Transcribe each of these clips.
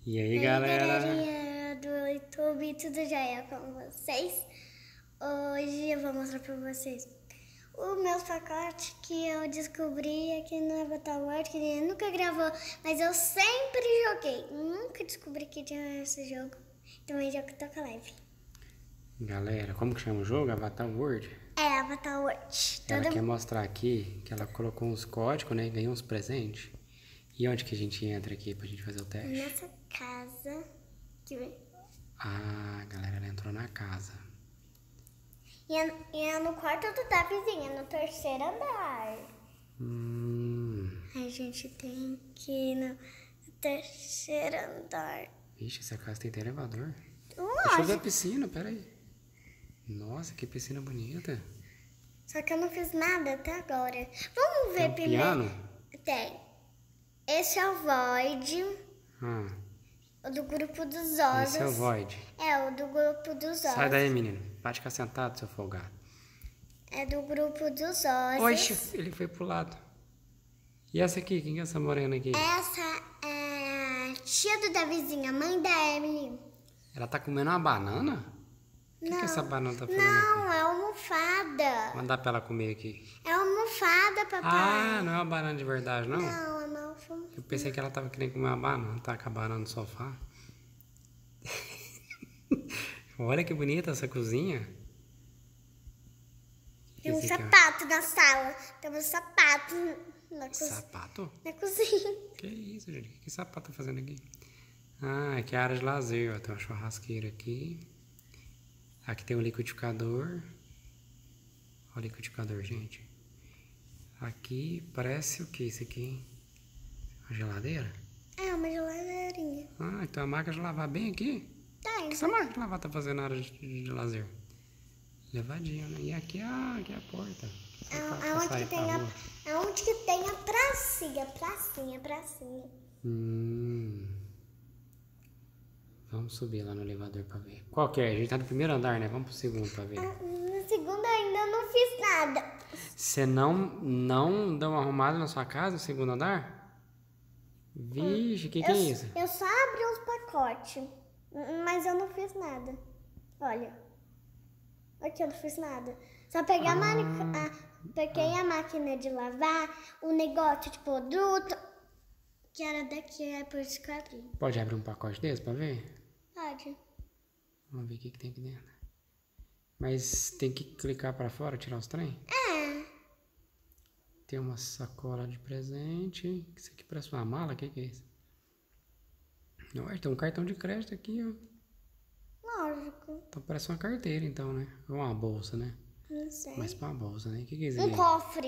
E aí, galera? Galerinha do YouTube, tudo jóia com vocês? Hoje eu vou mostrar pra vocês o meu pacote que eu descobri aqui no Avatar World, que ele nunca gravou, mas eu sempre joguei. Nunca descobri que tinha esse jogo. Então é jogo que toca leve. Galera, como que chama o jogo? Avatar World? É Avatar World. Ela quer mostrar aqui que ela colocou uns códigos, né? E ganhou uns presentes. E onde que a gente entra aqui pra gente fazer o teste? Nessa casa que... Ah, galera, ela entrou na casa. E é no quarto da vizinha, no terceiro andar. A gente tem que ir no terceiro andar. Vixe, essa casa tem até elevador. Deixa eu Lógico. ver a piscina, peraí. Nossa, que piscina bonita. Só que eu não fiz nada até agora. Vamos ver Tem um primeiro. piano? Tem. Esse é o Void, Ah, o do grupo dos ossos. esse é o Void. É, o do grupo dos ossos. Sai daí, menino. Pode ficar sentado, seu folgado. É do grupo dos ossos. Oxe, ele foi pro lado. E essa aqui? Quem é essa morena aqui? Essa é a tia da vizinha, mãe da Emily. Ela tá comendo uma banana? O que essa banana tá fazendo Não, aqui? é almofada. Vou mandar pra ela comer aqui. É almofada, papai. Ah, não é uma banana de verdade, não? Não, é uma almofada. Eu pensei que ela tava querendo comer uma banana, tá com a banana no sofá. Olha que bonita essa cozinha. Tem um esse aqui, ó? sapato na sala. Tem um sapato na cozinha. Sapato? Na cozinha. Que isso, gente? O que esse sapato tá fazendo aqui? Ah, aqui é a área de lazer, ó. Tem uma churrasqueira aqui. Aqui tem um liquidificador. Olha o liquidificador, gente. Aqui parece o que isso aqui, hein? Uma geladeira? É, uma geladeirinha. Ah, então a máquina de lavar bem aqui? O Tem. que essa máquina de lavar tá fazendo na área de lazer? Levadinha, né? E aqui, aqui é a porta. É onde que tem a pracinha. Pracinha. Vamos subir lá no elevador pra ver. Qual que é? A gente tá no primeiro andar, né? Vamos pro segundo pra ver. No segundo ainda não fiz nada. Você não deu uma arrumada na sua casa no segundo andar? Vixe, que é isso? Eu só abri os pacotes, mas eu não fiz nada. Olha. Aqui eu não fiz nada. Só peguei peguei a máquina de lavar, o negócio de produto, que era daqui, é por isso que eu abri. Pode abrir um pacote desse pra ver? Pode. Vamos ver o que tem aqui dentro. Mas tem que clicar pra fora, tirar os trem? É. Tem uma sacola de presente. Isso aqui parece uma mala? O que é isso? Não, tem um cartão de crédito aqui, ó. Lógico. Então parece uma carteira, então, né? Ou uma bolsa, né? Não sei. Mas pra uma bolsa, né? O que é isso Um aqui? cofre.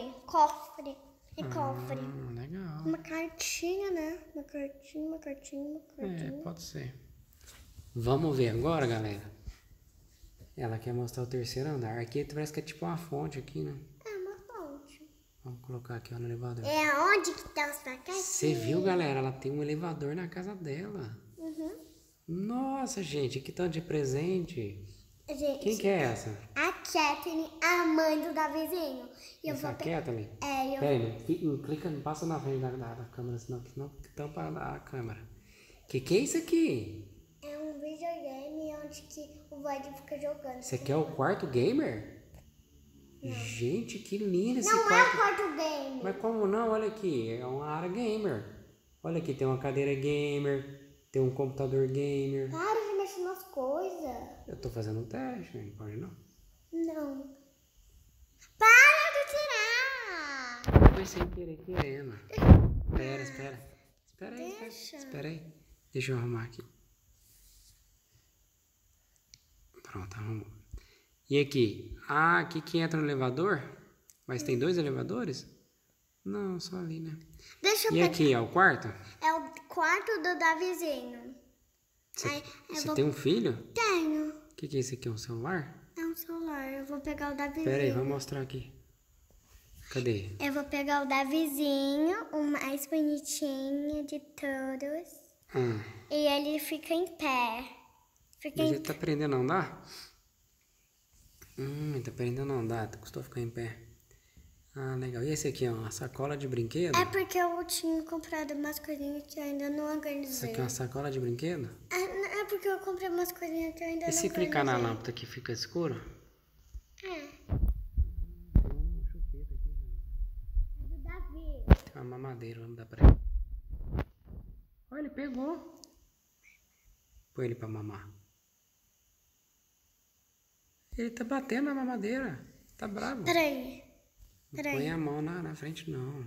É cofre. Legal. Uma cartinha, né? Uma cartinha. É, pode ser. Vamos ver agora, galera. Ela quer mostrar o terceiro andar. Aqui parece que é tipo uma fonte aqui, né? É uma fonte. Vamos colocar aqui, ó, no elevador. É onde que tá os pacotes? Você viu, galera? Ela tem um elevador na casa dela. Nossa, gente, que tanto de presente. Gente, Quem que é essa? a Kathleen, a mãe do Davizinho. E eu Essa vou Kathleen? É, eu... Peraí, não clica, não passa na frente da câmera, senão tampa a câmera. Que é isso aqui? É um videogame onde que o Void fica jogando. Esse aqui é o quarto gamer? Gente, que lindo esse Não é quarto. o quarto game. Mas como não? Olha aqui, é uma área gamer. Olha aqui, tem uma cadeira gamer, tem um computador gamer. Para de mexer nas coisas. Eu tô fazendo um teste, não pode não? Não. Para de tirar. Foi sem querer, querendo. Espera aí. Deixa. Espera aí. Deixa eu arrumar aqui. Pronto, arrumou. E aqui? Ah, aqui que entra no elevador? Mas tem dois elevadores? Não, só ali, né? Deixa eu E pegar. aqui, é o quarto? É o quarto do Davizinho. Você tem um filho? Tenho. O que é isso aqui? Um celular? É um celular. Eu vou pegar o Davizinho. Pera aí, vamos mostrar aqui. Cadê? Eu vou pegar o Davizinho, o mais bonitinho de todos. E ele fica em pé. Mas ele tá aprendendo a andar? Ele tá aprendendo a andar. Custou ficar em pé. Ah, legal. E esse aqui é uma sacola de brinquedo? É porque eu tinha comprado umas coisinhas que eu ainda não Isso organizei. aqui é uma sacola de brinquedo? É porque eu comprei umas coisinhas que eu ainda E não se organizei. clicar na lâmpada aqui fica escuro? É. É do Davi. Tem uma mamadeira, vamos dar pra ele. Olha, ele pegou. Põe ele pra mamar. Ele tá batendo na mamadeira. Tá bravo. Peraí. Não põe a mão na frente, não.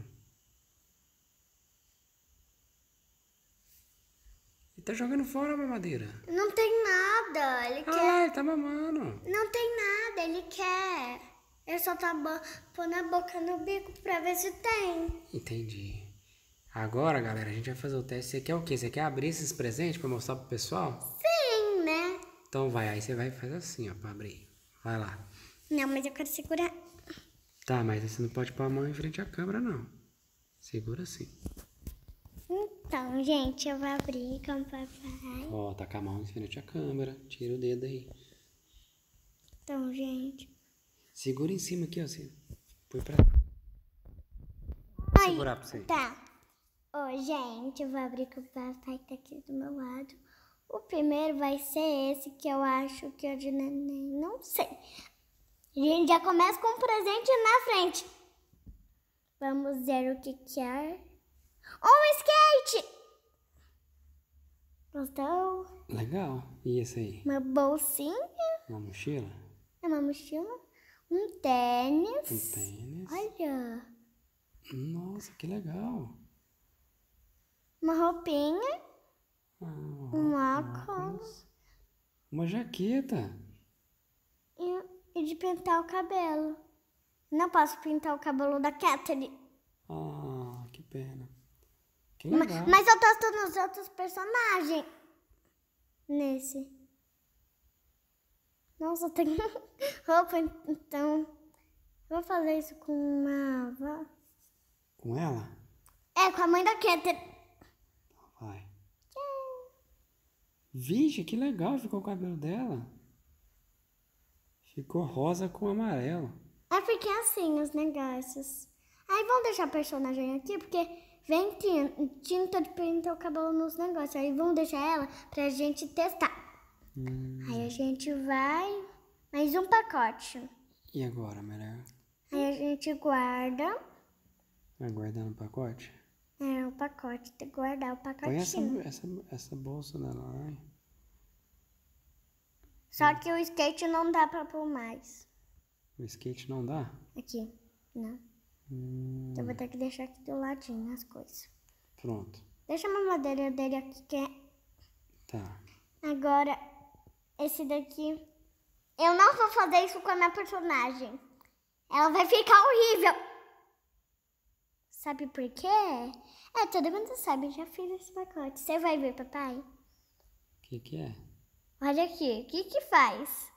Ele tá jogando fora a mamadeira. Não tem nada. Ele Ah quer. lá, ele tá mamando. Não tem nada, ele quer. Ele só tá pondo a boca no bico pra ver se tem. Entendi. Agora, galera, a gente vai fazer o teste. Você quer o quê? Você quer abrir esses presentes pra mostrar pro pessoal? Sim, né? Então vai, aí você vai fazer assim, ó, pra abrir. Vai lá. Não, mas eu quero segurar. Tá, mas você não pode pôr a mão em frente à câmera, não. Segura assim. Então, gente, eu vou abrir com o papai. Ó, tá com a mão em frente à câmera. Tira o dedo aí. Então, gente. Segura em cima aqui, ó. Assim. Põe pra... Ai, segurar pra você. tá. Ô, gente, eu vou abrir com o papai que tá aqui do meu lado. O primeiro vai ser esse que eu acho que é de neném. Não sei. A gente já começa com um presente na frente. Vamos ver o que é. Um skate! Gostou? Legal. E esse aí? Uma bolsinha. Uma mochila? É uma mochila. Um tênis. Um tênis. Olha. Nossa, que legal. Uma roupinha. Ah, Um óculos. uma jaqueta. E de pintar o cabelo. Não posso pintar o cabelo da Catherine. Ah, que pena. Que legal. Mas eu tô nos outros personagens. Nesse. Nossa, tem roupa, então. Vou fazer isso com uma avó. Com ela? É, com a mãe da Catherine. Vai. Vixe, que legal ficou o cabelo dela. Ficou rosa com amarelo. É porque é assim os negócios. Aí vamos deixar o personagem aqui, porque vem tinta de pintar o cabelo nos negócios. Aí vamos deixar ela pra gente testar. Aí a gente vai... Mais um pacote. E agora, melhor? Aí a gente guarda. Vai guardar no pacote? É, o pacote. Tem que guardar o Põe pacotinho. essa bolsa dela lá. Hein? Só que o skate não dá pra pôr mais. O skate não dá? Aqui. Não. Então eu vou ter que deixar aqui do ladinho as coisas. Pronto. Deixa a mamadeira dele aqui que é... Tá. Agora, esse daqui... Eu não vou fazer isso com a minha personagem. Ela vai ficar horrível. Sabe por quê? É, todo mundo sabe, eu já fiz esse pacote. Você vai ver, papai? O que é? Olha aqui, o que faz?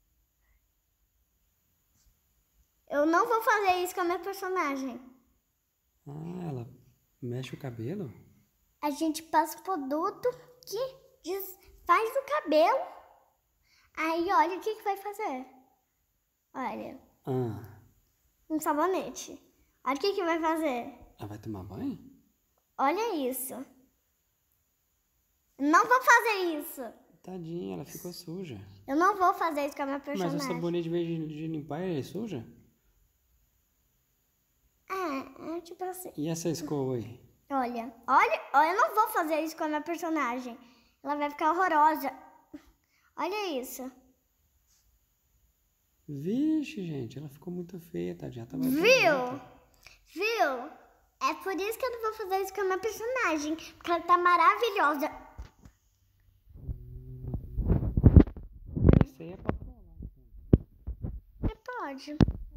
Eu não vou fazer isso com a minha personagem. Ah, ela mexe o cabelo? A gente passa um produto que faz o cabelo. Aí, olha o que vai fazer. Olha, um sabonete. Olha o que vai fazer. Ela vai tomar banho? Olha isso. Não vou fazer isso. Tadinha, ela ficou suja. Eu não vou fazer isso com a minha personagem. Mas o sabonete, em vez de limpar, ele é suja? É tipo assim. E essa escova aí? Olha, eu não vou fazer isso com a minha personagem. Ela vai ficar horrorosa. Olha isso. Vixe, gente, ela ficou muito feia, tadinha. Tava Viu? É por isso que eu não vou fazer isso com a minha personagem. Porque ela tá maravilhosa. Isso aí é pra falar. Pode.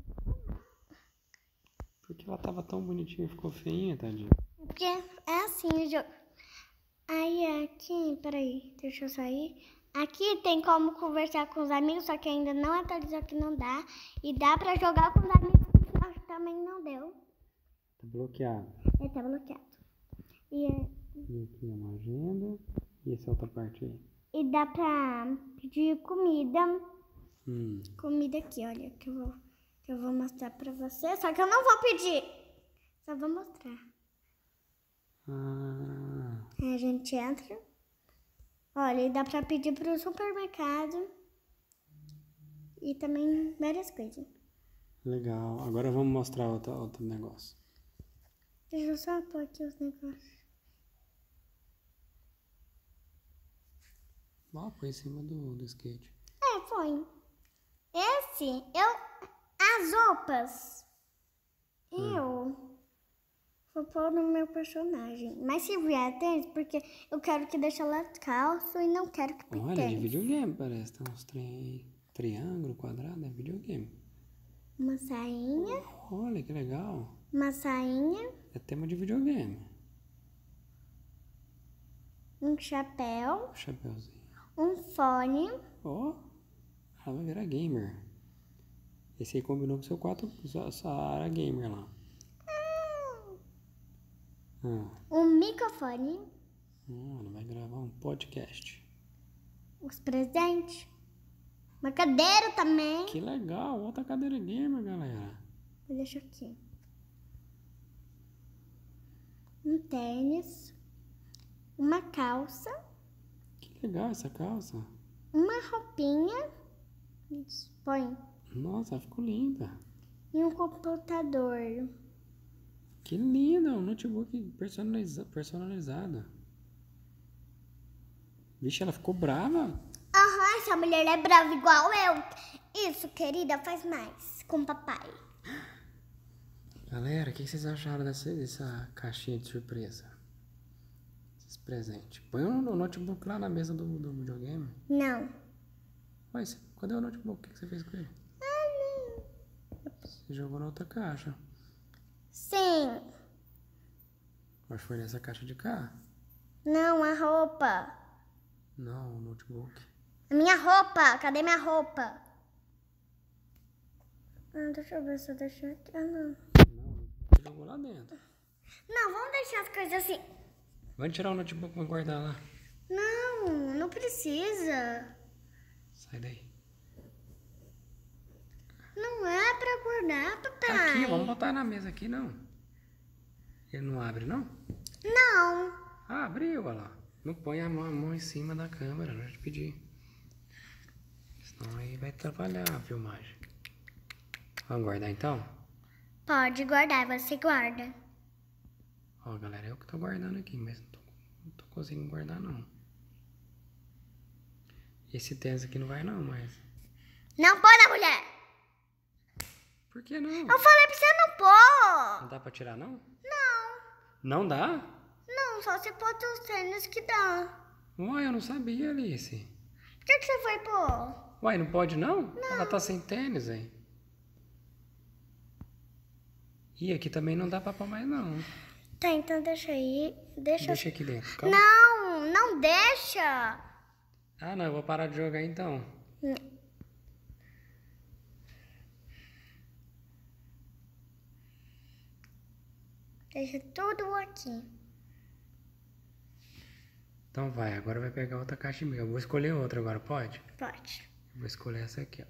Porque ela tava tão bonitinha e ficou feinha, tadinha. Porque é assim o jogo. Aí aqui, peraí, deixa eu sair. Aqui tem como conversar com os amigos, só que ainda não atualizou que não dá. E dá pra jogar com os amigos, que também não deu. Tá bloqueado. Ele tá bloqueado. E aqui é uma agenda. E essa outra parte aí? E dá pra pedir comida. Hum. Comida aqui, olha, que eu vou que eu vou mostrar pra você. Só que eu não vou pedir. Só vou mostrar. Aí a gente entra. Olha, e dá pra pedir pro supermercado. E também várias coisas. Legal. Agora vamos mostrar outro negócio. Deixa eu só pôr aqui os negócios. Ó, põe em cima do skate. Foi. As roupas, eu vou pôr no meu personagem. Mas se vier tênis, porque eu quero que deixe ela calço e não quero que fique Olha, tênis. de videogame parece. Tem uns trem aí. Triângulo, quadrado, é videogame. Uma sainha, Olha, que legal. uma sainha, É tema de videogame. um chapéu, Chapeuzinho. um fone. Ó, ela vai virar gamer. Esse aí combinou com seu quarto, sua área gamer lá. Um microfone, Ela vai gravar um podcast. os presentes, uma cadeira também. Que legal, outra cadeira gamer, galera. Vou deixar aqui. Um tênis, uma calça, Que legal essa calça. uma roupinha, põe, Nossa, ficou linda. e um computador. Que linda, um notebook personalizado. Vixe, ela ficou brava. Aham, essa mulher é brava igual eu. Isso, querida, faz mais com o papai. Galera, o que vocês acharam dessa caixinha de surpresa? Esses presentes. Põe o notebook lá na mesa do videogame. Não. Ué, cadê o notebook? O que você fez com ele? Você jogou na outra caixa. Sim. Acho que foi nessa caixa de cá. Não, a roupa. Não, o notebook. A minha roupa. Cadê minha roupa? Deixa eu ver se eu deixo aqui. Não. Não, você jogou lá dentro. Não, vamos deixar as coisas assim. Vamos tirar o notebook pra guardar lá. Não, não precisa. Sai daí. Não é pra guardar, papai. Aqui, vamos botar na mesa aqui, não. Ele não abre, não? Não. Ah, abriu, olha lá. Não põe a mão em cima da câmera, não te pedi. Senão aí vai atrapalhar a filmagem. Vamos guardar então? Pode guardar, você guarda. Ó, galera, eu que tô guardando aqui, mas não tô conseguindo guardar, não. Esse tênis aqui não vai, não, mas... Não põe na mulher. Por que não? Eu falei pra você não pôr. Não dá pra tirar, não? Não. Não dá? Não, só se pôr os tênis que dá. Uai, eu não sabia, Alice. Por que você foi pôr? Uai, não pode, não? Ela tá sem tênis, hein? E aqui também não dá pra pôr mais, não. Tá, então deixa aí. Deixa aqui dentro, calma. Não, não deixa. Ah, não, eu vou parar de jogar então. Deixa tudo aqui. Então vai, agora vai pegar outra caixa minha. Eu vou escolher outra agora, pode? Pode. Eu vou escolher essa aqui, ó.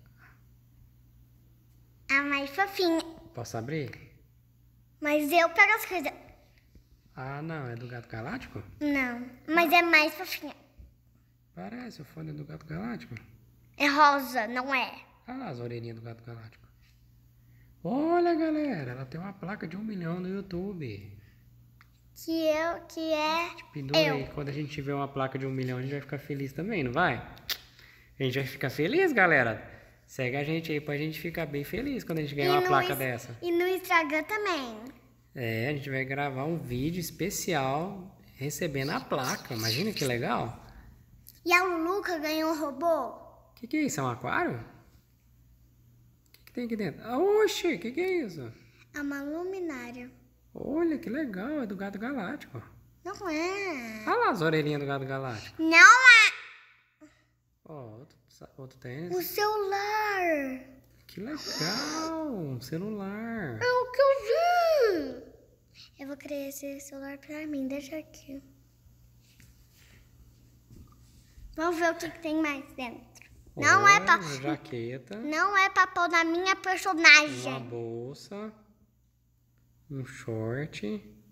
A mais fofinha. Posso abrir? Mas eu pego as coisas. Ah, não, é do Gato Galáctico? Não, mas é mais fofinha. Parece, o fone é do Gato Galáctico. É rosa, não é? Ah lá, as orelhinhas do Gato Galáctico. Olha, galera, ela tem uma placa de 1 milhão no YouTube. Que é Pendura aí, quando a gente vê uma placa de 1 milhão, a gente vai ficar feliz também, não vai? A gente vai ficar feliz, galera. Segue a gente aí pra gente ficar bem feliz quando a gente ganhar uma placa dessa. E no Instagram também. É, a gente vai gravar um vídeo especial recebendo a placa. Imagina que legal. E a Luluca ganhou um robô. O que é isso? É um aquário? O que tem aqui dentro? Ah, oxi, o que é isso? É uma luminária. Olha, que legal, é do Gato Galáctico. Não é. Olha lá as orelhinhas do Gato Galáctico. Não é. Ó, outro tênis. O celular. Que legal, um celular. É o que eu vi. Eu vou querer esse celular pra mim, deixa aqui. Vamos ver o que tem mais dentro. Não é pra... Uma jaqueta. Não é pra pôr na minha personagem. Uma bolsa. Um short.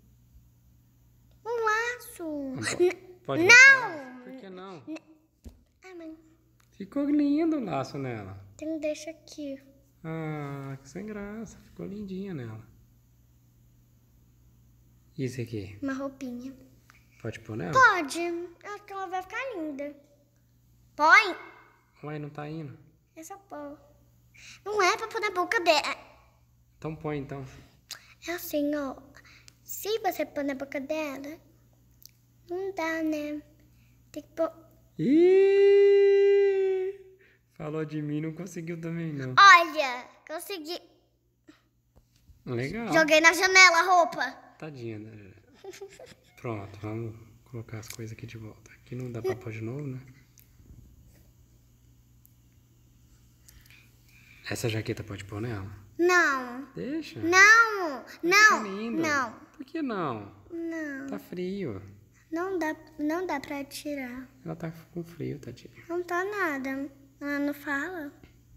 Um laço. Pode Não! botar? Por que não? Ai, mãe. Ficou lindo o laço nela. Então deixa aqui. Ah, que sem graça. Ficou lindinha nela. Isso aqui. Uma roupinha. Pode pôr nela? Pode. Acho que ela vai ficar linda. Põe. Ué, não tá indo. É só pôr. Não é pra pôr na boca dela. Então põe, então. É assim, ó. Se você pôr na boca dela, não dá, né? Tem que pôr... Ih! Falou de mim, não conseguiu também, não. Olha, consegui. Legal. Joguei na janela a roupa. Tadinha, né? Pronto, vamos colocar as coisas aqui de volta. Aqui não dá pra pôr de novo, né? Essa jaqueta pode pôr nela? Não. Deixa. Não. Não. Lindo. Não. Por que não? Não. Tá frio. Não dá pra tirar. Ela tá com frio, tadinha. Não tá nada. Ela não fala.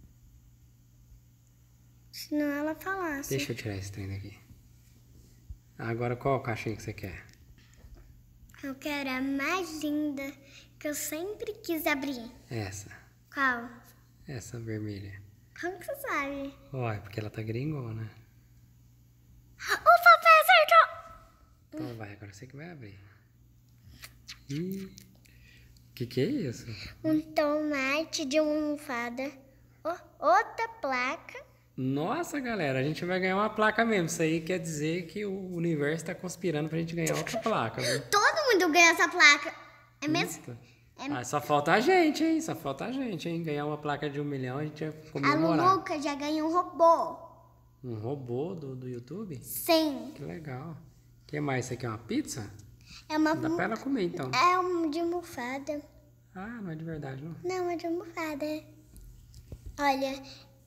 Senão ela falasse. Deixa eu tirar esse trem daqui. Agora qual caixinha que você quer? Eu quero a mais linda que eu sempre quis abrir. Essa. Qual? Essa vermelha. Como que você sabe? Olha, porque ela tá gringona. O papai acertou! Então vai, agora você que vai abrir. Ih, que é isso? Um tomate de uma almofada. Outra placa. Nossa, galera, a gente vai ganhar uma placa mesmo. Isso aí quer dizer que o universo tá conspirando pra gente ganhar outra placa, viu? Todo mundo ganha essa placa. É mesmo? Eita. Ah, só falta a gente, hein? Só falta a gente, hein? Ganhar uma placa de 1 milhão, a gente ia A comemorar. Luluca já ganhou um robô. Um robô do YouTube? Sim. Que legal. O que mais? Isso aqui é uma pizza? É uma... Dá pra ela comer, então. É um de almofada. Ah, não é de verdade, não. Não, é de almofada. Olha,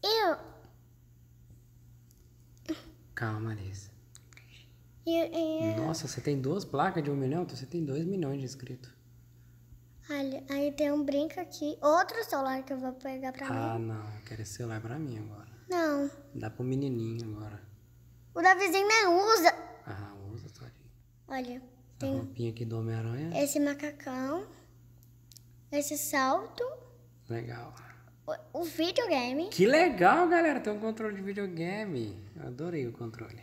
Calma, Alice. eu... Nossa, você tem 2 placas de 1 milhão? Então você tem 2 milhões de inscritos. Olha, aí tem um brinco aqui. Outro celular que eu vou pegar pra Ah, mim. não. Eu quero esse celular pra mim agora. Não. Dá pro menininho agora. O da vizinha não usa. Ah, usa, tadinho. Olha, Essa tem roupinha aqui do Homem-Aranha. esse macacão. Esse salto. Legal. O videogame. Que legal, galera. Tem um controle de videogame. Eu adorei o controle.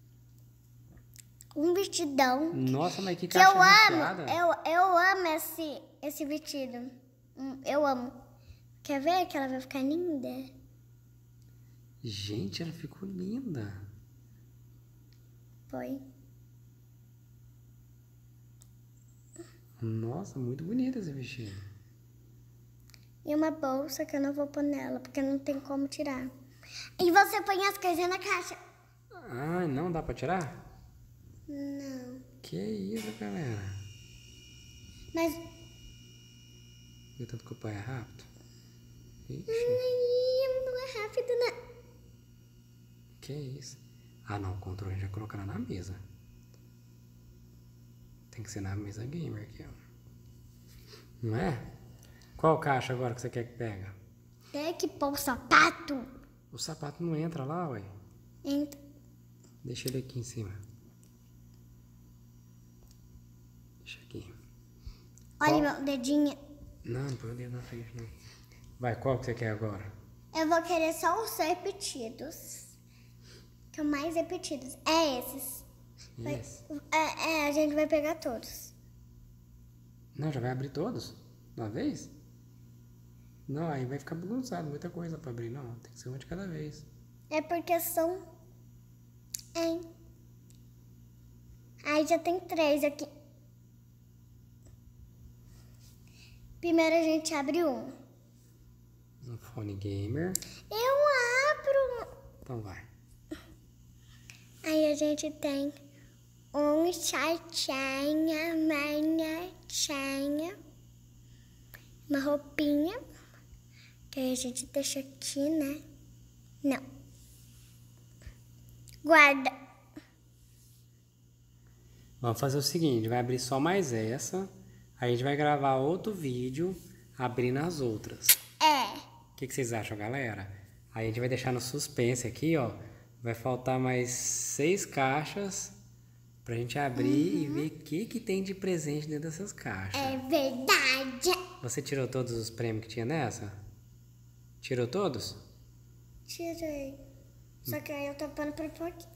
Um vestidão. Nossa, mas que Que caixa eu recheada. amo. Eu amo esse vestido. Eu amo. Quer ver que ela vai ficar linda? Gente, ela ficou linda. Foi. Nossa, muito bonito esse vestido. E uma bolsa que eu não vou pôr nela, porque não tem como tirar. E você põe as coisas na caixa. Ah, não dá pra tirar? Não. Que isso, galera. Mas... Vê tanto que o pai é rápido. Ixi, Não é rápido, não. que isso? Ah, não, o controle já colocaram na mesa. Tem que ser na mesa gamer aqui, ó. Não é? Qual caixa agora que você quer que pega? Tem que pôr o sapato. O sapato não entra lá, ué. Entra. Deixa ele aqui em cima. Deixa aqui. Olha Qual? meu dedinho. Não, não põe o dedo na frente, não. Vai, qual que você quer agora? Eu vou querer só os repetidos. Que é o mais repetidos. É esses. Esse. A gente vai pegar todos. Não, já vai abrir todos? De uma vez? Não, aí vai ficar bagunçado, muita coisa pra abrir. Não, tem que ser uma de cada vez. É porque são... Aí já tem 3 aqui. Primeiro a gente abre um. Um fone gamer. Eu abro. Então vai. Aí a gente tem um chatinha, manhatinha, uma roupinha, que aí a gente deixa aqui, né? Não. Guarda. Vamos fazer o seguinte, vai abrir só mais essa. Aí a gente vai gravar outro vídeo abrindo as outras. É. que vocês acham, galera? Aí a gente vai deixar no suspense aqui, ó. Vai faltar mais 6 caixas pra gente abrir e ver o que tem de presente dentro dessas caixas. É verdade. Você tirou todos os prêmios que tinha nessa? Tirou todos? Tirei. Só que aí eu tô pondo pra pôr aqui.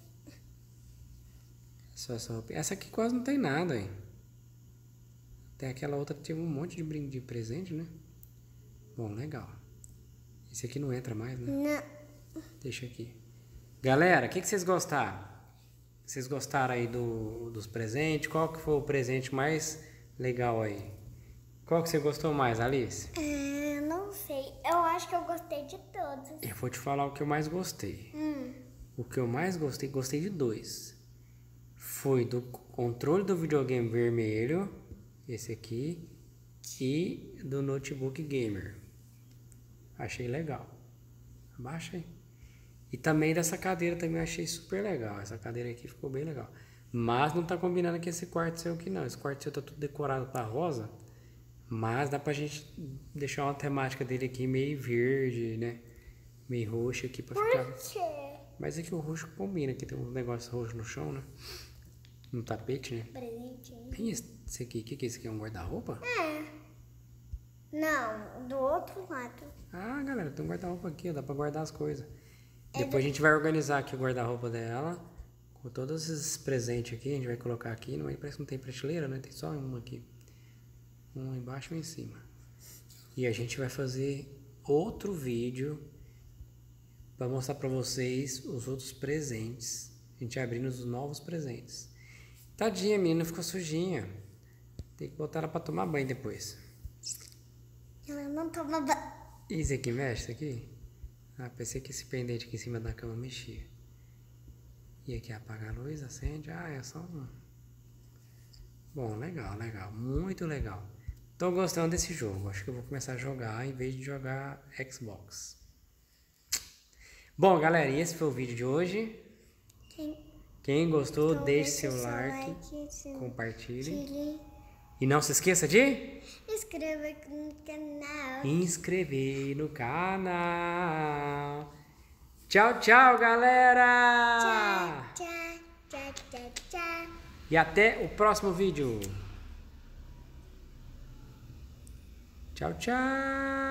Só essa roupinha. Essa aqui quase não tem nada, hein? Tem aquela outra que teve um monte de brinde de presente, né? Bom, legal. Esse aqui não entra mais, né? Não. Deixa aqui. Galera, o que vocês gostaram? Vocês gostaram aí dos presentes? Qual que foi o presente mais legal aí? Qual que você gostou mais, Alice? Não sei. Eu acho que eu gostei de todos. Eu vou te falar o que eu mais gostei. O que eu mais gostei de 2. Foi do controle do videogame vermelho, esse aqui, e do notebook gamer. Achei legal. Abaixa aí. E também dessa cadeira também achei super legal. Essa cadeira aqui ficou bem legal. Mas não tá combinando com esse quarto seu aqui não. Esse quarto seu tá tudo decorado pra rosa. Mas dá pra gente deixar uma temática dele aqui meio verde, né? Meio roxo aqui pra ficar... Por quê? Mas é que o roxo combina, aqui tem um negócio roxo no chão, né? No tapete, né? Presente. E esse aqui, o que é isso aqui? É um guarda-roupa? Não, do outro lado. Ah, galera, tem um guarda-roupa aqui, ó, dá pra guardar as coisas. Depois a gente vai organizar aqui o guarda-roupa dela, com todos esses presentes aqui, a gente vai colocar aqui, não, parece que não tem prateleira, né? Tem só uma aqui. Um embaixo e um em cima. E a gente vai fazer outro vídeo para mostrar para vocês os outros presentes. A gente abrindo os novos presentes. Tadinha, a menina ficou sujinha. Tem que botar ela para tomar banho depois. Ela não toma banho. E isso aqui mexe, isso aqui? Ah, pensei que esse pendente aqui em cima da cama mexia. E aqui apaga a luz, acende. Ah, é só um. Bom, legal, legal. Muito legal. Tô gostando desse jogo. Acho que eu vou começar a jogar em vez de jogar Xbox. Bom, galera, e esse foi o vídeo de hoje. Quem gostou, deixe seu like, compartilhe. E não se esqueça de inscreva no canal. inscrever no canal. Tchau, tchau, galera! Tchau, tchau, tchau, tchau, tchau. E até o próximo vídeo. Tchau, tchau!